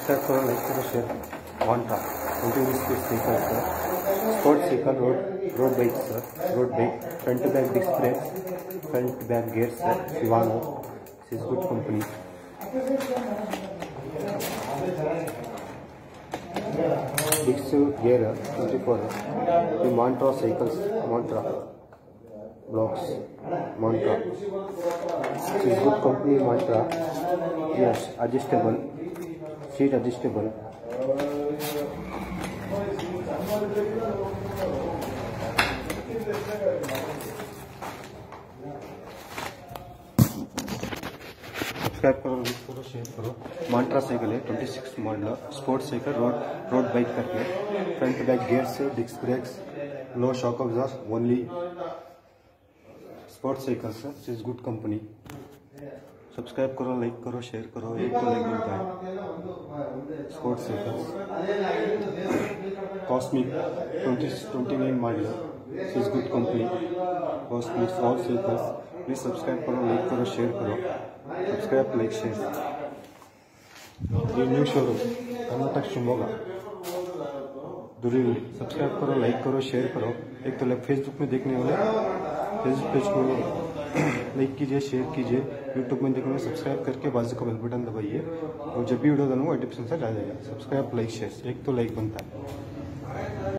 Subscribe करो, like करो, share. Montra 20 speed vehicle sir, sports vehicle, road bike sir, road bike, front to back disc brakes, front to back gears sir, Shimano. This is good company. Disc gear 24. The Montra cycles, Montra blocks, Montra. This is good company, Montra. Yes, adjustable, seat adjustable. Subscribe करो, like करो, share करो। Montra cycle है 26 model, sports cycle, road bike करके, front back gear से, disc brakes, no shock exhaust, only sports cycle sir. This is good company. Subscribe करो, like करो, share करो, एक तो लाइक मिलता है। Sports cycles Cosmic 29 model, this is good company. Cosmic all cycles. Please subscribe करो, like करो, share करो। Subscribe, like, share. ये न्यू शोरूम कर्नाटक शिवमोगा दुरीली। सब्सक्राइब करो, लाइक करो, शेयर करो। एक तो फेसबुक में देखने वाले फेसबुक पेज को लाइक कीजिए, शेयर कीजिए। यूट्यूब में देखने वाले सब्सक्राइब करके बाजू का बेल बटन दबाइए, और जब भी वीडियो डालूंगा नोटिफिकेशन से आ जाएगा। सब्सक्राइब, लाइक, शेयर, एक तो लाइक बनता है।